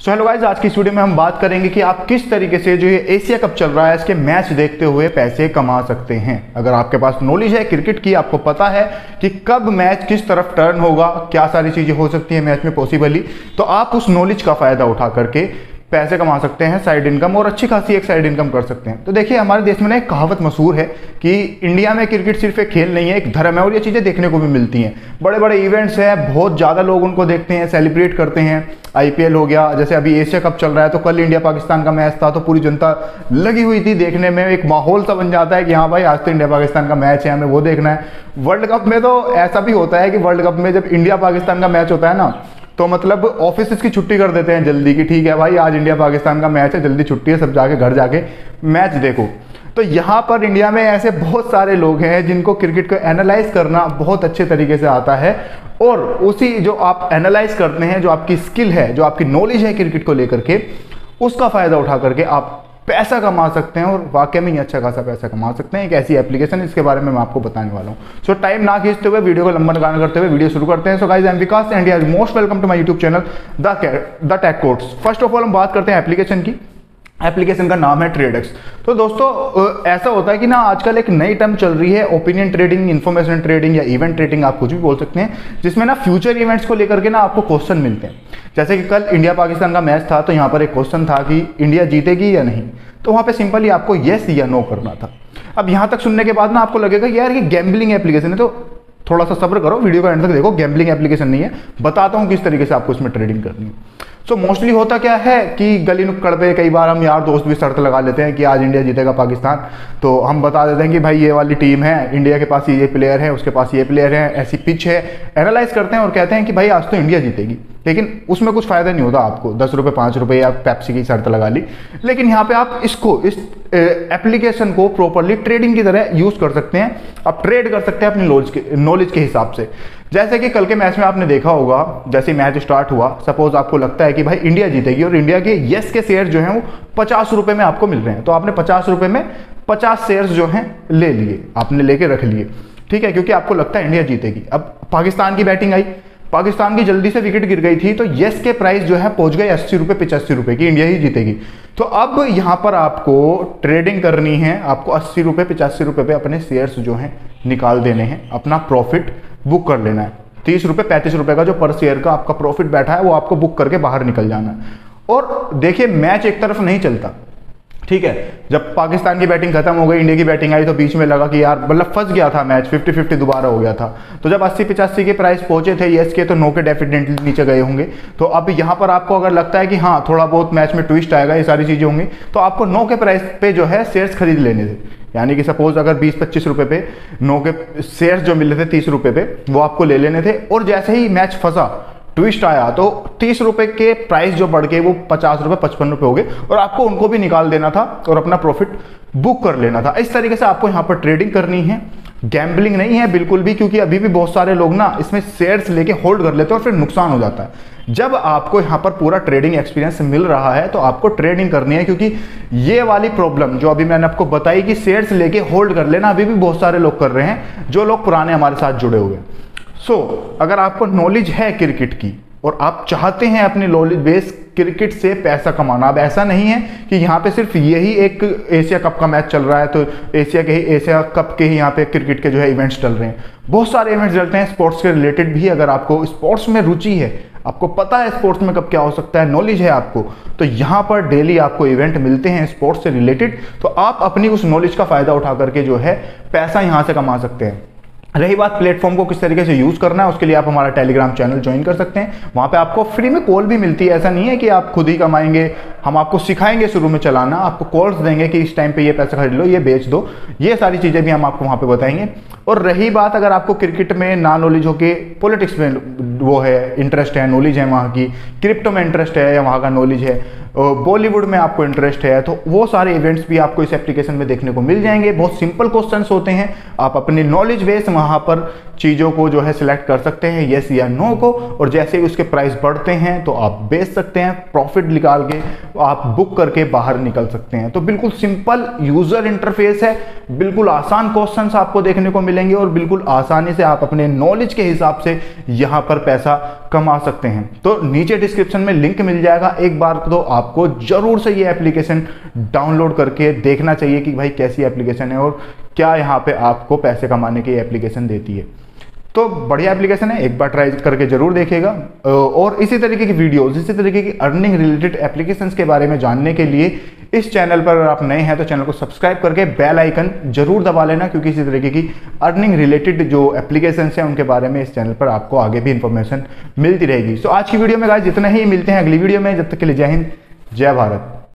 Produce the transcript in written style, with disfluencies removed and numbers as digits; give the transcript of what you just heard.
So hello guys, आज की इस वीडियो में हम बात करेंगे कि आप किस तरीके से जो ये एशिया कप चल रहा है इसके मैच देखते हुए पैसे कमा सकते हैं। अगर आपके पास नॉलेज है क्रिकेट की, आपको पता है कि कब मैच किस तरफ टर्न होगा, क्या सारी चीजें हो सकती है मैच में पॉसिबली, तो आप उस नॉलेज का फायदा उठा करके पैसे कमा सकते हैं, साइड इनकम, और अच्छी खासी एक साइड इनकम कर सकते हैं। तो देखिए, हमारे देश में ना एक कहावत मशहूर है कि इंडिया में क्रिकेट सिर्फ एक खेल नहीं है, एक धर्म है, और ये चीज़ें देखने को भी मिलती हैं। बड़े बड़े इवेंट्स हैं, बहुत ज़्यादा लोग उनको देखते हैं, सेलिब्रेट करते हैं। IPL हो गया, जैसे अभी एशिया कप चल रहा है, तो कल इंडिया पाकिस्तान का मैच था, तो पूरी जनता लगी हुई थी देखने में। एक माहौल सा बन जाता है कि हाँ भाई, आज तो इंडिया पाकिस्तान का मैच है, हमें वो देखना है। वर्ल्ड कप में तो ऐसा भी होता है कि वर्ल्ड कप में जब इंडिया पाकिस्तान का मैच होता है ना, तो मतलब ऑफिस की छुट्टी कर देते हैं जल्दी की, ठीक है भाई आज इंडिया पाकिस्तान का मैच है, जल्दी छुट्टी है, सब जाके घर जाके मैच देखो। तो यहाँ पर इंडिया में ऐसे बहुत सारे लोग हैं जिनको क्रिकेट को एनालाइज करना बहुत अच्छे तरीके से आता है, और उसी जो आप एनालाइज करते हैं, जो आपकी स्किल है, जो आपकी नॉलेज है क्रिकेट को लेकर के, उसका फायदा उठा करके आप पैसा कमा सकते हैं, और वाकई में ही अच्छा खासा पैसा कमा सकते हैं। एक ऐसी एप्लीकेशन, इसके बारे में मैं आपको बताने वाला हूँ। सो टाइम ना खींचते हुए, वीडियो को लंबा गाना करते हुए वीडियो शुरू करते हैं। So guys, I am Vikas and you are most welcome to my YouTube channel the Tech Codes. First of all हम बात करते हैं एप्लीकेशन की। एप्लीकेशन का नाम है ट्रेडेक्स। तो दोस्तों, ऐसा होता है कि ना आजकल एक नई टर्म चल रही है, ओपिनियन ट्रेडिंग, इन्फॉर्मेशन ट्रेडिंग या इवेंट ट्रेडिंग, आप कुछ भी बोल सकते हैं, जिसमें ना फ्यूचर इवेंट्स को लेकर के ना आपको क्वेश्चन मिलते हैं। जैसे कि कल इंडिया पाकिस्तान का मैच था, तो यहाँ पर एक क्वेश्चन था कि इंडिया जीतेगी या नहीं, तो वहाँ पे सिंपली आपको येस या नो करना था। अब यहाँ तक सुनने के बाद ना आपको लगेगा कि यार ये गैम्बलिंग एप्लीकेशन है, तो थोड़ा सा सब्र करो, वीडियो का एंड तक देखो। गैम्बलिंग एप्लीकेशन नहीं है, बताता हूँ किस तरीके से आपको इसमें ट्रेडिंग करनी है। सो मोस्टली होता क्या है कि गली नुक्कड़ पे कई बार हम यार दोस्त भी शर्त लगा लेते हैं कि आज इंडिया जीतेगा पाकिस्तान, तो हम बता देते हैं कि भाई ये वाली टीम है, इंडिया के पास ये प्लेयर है, उसके पास ये प्लेयर है, ऐसी पिच है, एनालाइज करते हैं और कहते हैं कि भाई आज तो इंडिया जीतेगी। लेकिन उसमें कुछ फायदा नहीं होता आपको, 10 रुपये 5 रुपये या पेप्सी की शर्त लगा ली। लेकिन यहाँ पे आप इसको, इस एप्लीकेशन को प्रॉपरली ट्रेडिंग की तरह यूज कर सकते हैं। आप ट्रेड कर सकते हैं अपनी नॉलेज के हिसाब से। जैसे कि कल के मैच में आपने देखा होगा, जैसे मैच स्टार्ट हुआ, सपोज आपको लगता है कि भाई इंडिया जीतेगी, और इंडिया के येस के शेयर जो हैं वो 50 रुपये में आपको मिल रहे हैं, तो आपने 50 रुपये में 50 शेयर्स जो हैं ले लिए, आपने लेके रख लिए, ठीक है, क्योंकि आपको लगता है इंडिया जीतेगी। अब पाकिस्तान की बैटिंग आई, पाकिस्तान की जल्दी से विकेट गिर गई थी, तो येस के प्राइस जो है पहुंच गए 80 रुपये 85 रुपये की, इंडिया ही जीतेगी। तो अब यहाँ पर आपको ट्रेडिंग करनी है, आपको 80 रुपये 85 रुपये पे अपने शेयर्स जो हैं निकाल देने हैं, अपना प्रॉफिट बुक कर लेना है। 30 रुपये 35 रुपये का जो पर शेयर का आपका प्रॉफिट बैठा है, वो आपको बुक करके बाहर निकल जाना है। और देखिए, मैच एक तरफ नहीं चलता, ठीक है। जब पाकिस्तान की बैटिंग खत्म हो गई, इंडिया की बैटिंग आई, तो बीच में लगा कि यार मतलब फंस गया था मैच, 50-50 दोबारा हो गया था। तो जब 80-85 के प्राइस पहुंचे थे येस के, तो नो के डेफिनेटली नीचे गए होंगे। तो अब यहाँ पर आपको अगर लगता है कि हाँ थोड़ा बहुत मैच में ट्विस्ट आएगा, ये सारी चीजें होंगी, तो आपको नो के प्राइस पे जो है शेयर्स खरीद लेने थे। यानी कि सपोज अगर 20-25 रुपए पे नो के शेयर्स जो मिल रहे थे 30 रुपए पे, वो आपको ले लेने थे। और जैसे ही मैच फंसा, ट्विस्ट आया, तो 30 रुपए के प्राइस जो बढ़ के वो 50 रुपए 55 रुपए हो गए, और आपको उनको भी निकाल देना था और अपना प्रॉफिट बुक कर लेना था। इस तरीके से आपको यहाँ पर ट्रेडिंग करनी है। गैम्बलिंग नहीं है बिल्कुल भी, क्योंकि अभी भी बहुत सारे लोग ना इसमें शेयर्स लेके होल्ड कर लेते हैं और फिर नुकसान हो जाता है। जब आपको यहाँ पर पूरा ट्रेडिंग एक्सपीरियंस मिल रहा है, तो आपको ट्रेडिंग करनी है, क्योंकि ये वाली प्रॉब्लम जो अभी मैंने आपको बताई कि शेयर्स लेके होल्ड कर लेना, अभी भी बहुत सारे लोग कर रहे हैं, जो लोग पुराने हमारे साथ जुड़े हुए। अगर आपको नॉलेज है क्रिकेट की और आप चाहते हैं अपनी नॉलेज बेस क्रिकेट से पैसा कमाना, अब ऐसा नहीं है कि यहाँ पे सिर्फ यही एक एशिया कप का मैच चल रहा है, तो एशिया कप के ही यहाँ पे क्रिकेट के जो है इवेंट्स चल रहे हैं। बहुत सारे इवेंट्स चलते हैं स्पोर्ट्स के रिलेटेड भी। अगर आपको स्पोर्ट्स में रुचि है, आपको पता है स्पोर्ट्स में कब क्या हो सकता है, नॉलेज है आपको, तो यहाँ पर डेली आपको इवेंट मिलते हैं स्पोर्ट्स से रिलेटेड। तो आप अपनी उस नॉलेज का फायदा उठा करके जो है पैसा यहाँ से कमा सकते हैं। रही बात प्लेटफॉर्म को किस तरीके से यूज करना है, उसके लिए आप हमारा टेलीग्राम चैनल ज्वाइन कर सकते हैं। वहां पे आपको फ्री में कॉल भी मिलती है, ऐसा नहीं है कि आप खुद ही कमाएंगे, हम आपको सिखाएंगे शुरू में चलाना, आपको कॉल्स देंगे कि इस टाइम पे ये पैसा खरीद लो, ये बेच दो, ये सारी चीजें भी हम आपको वहां पे बताएंगे। और रही बात, अगर आपको क्रिकेट में ना नॉलेज हो के पॉलिटिक्स में वो है इंटरेस्ट है, नॉलेज है वहाँ की, क्रिप्टो में इंटरेस्ट है या वहाँ का नॉलेज है, बॉलीवुड में आपको इंटरेस्ट है, तो वो सारे इवेंट्स भी आपको इस एप्लीकेशन में देखने को मिल जाएंगे। बहुत सिंपल क्वेश्चंस होते हैं, आप अपनी नॉलेज बेस वहाँ पर चीज़ों को जो है सिलेक्ट कर सकते हैं, येस या नो को, और जैसे ही उसके प्राइस बढ़ते हैं तो आप बेच सकते हैं, प्रॉफिट निकाल के आप बुक करके बाहर निकल सकते हैं। तो बिल्कुल सिंपल यूजर इंटरफेस है, बिल्कुल आसान क्वेश्चंस आपको देखने को मिलेंगे। मिलेंगे और बिल्कुल आसानी से आप अपने नॉलेज के हिसाब से यहाँ पर पैसा कमा सकते हैं। तो नीचे डिस्क्रिप्शन में लिंक मिल जाएगा, एक बार तो आपको जरूर से ये एप्लीकेशन डाउनलोड करके देखना चाहिए कि भाई कैसी एप्लीकेशन है और क्या यहाँ पे आपको पैसे कमाने की एप्लीकेशन देती है। तो बढ़िया एप्लीकेशन है, एक बार ट्राई करके जरूर देखिएगा। और इसी तरीके की वीडियोस, इसी तरीके की अर्निंग रिलेटेड एप्लीकेशंस के बारे में जानने के लिए इस चैनल पर अगर आप नए हैं तो चैनल को सब्सक्राइब करके बेल आइकन जरूर दबा लेना, क्योंकि इसी तरीके की अर्निंग रिलेटेड जो एप्लीकेशंस हैं उनके बारे में इस चैनल पर आपको आगे भी इंफॉर्मेशन मिलती रहेगी। सो आज की वीडियो में गाइस इतना ही, मिलते हैं अगली वीडियो में, जब तक के लिए जय हिंद, जय भारत।